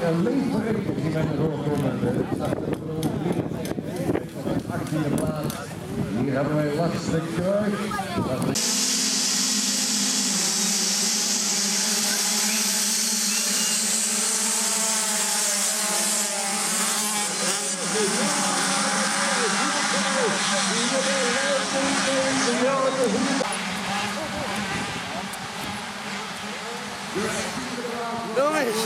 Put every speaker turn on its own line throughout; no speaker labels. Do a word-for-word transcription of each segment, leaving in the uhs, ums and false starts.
uh, leefvereniging die met een rol komen. achttiende plaats. Hier hebben wij Lasse Kruijf.
Doe eens!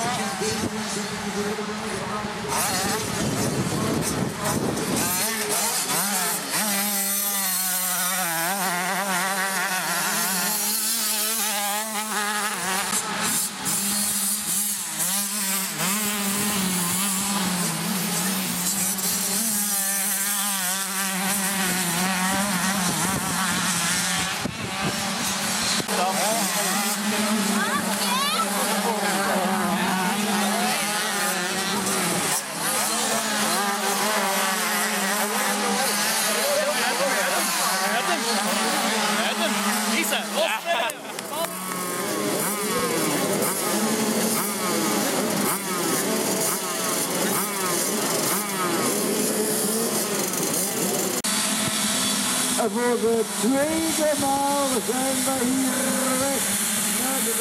En voor de tweede maal zijn we hier weg naar de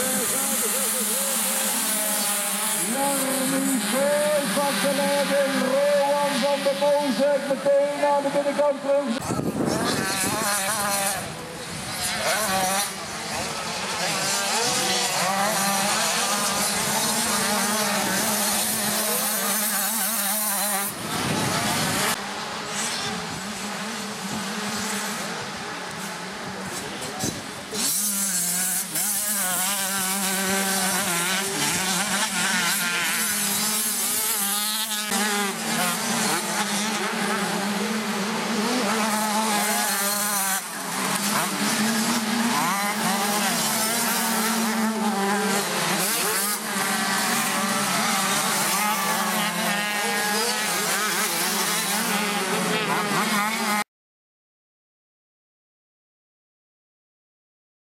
Jeremy School van de leiding, Rowan van de Boosweg meteen aan de binnenkant terug.